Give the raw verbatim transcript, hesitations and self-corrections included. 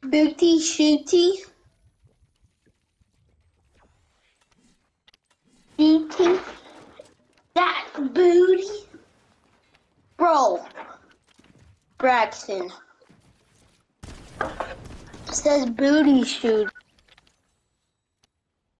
Booty shooty. Shooty. That booty. Bro. Braxton. It says booty shoot.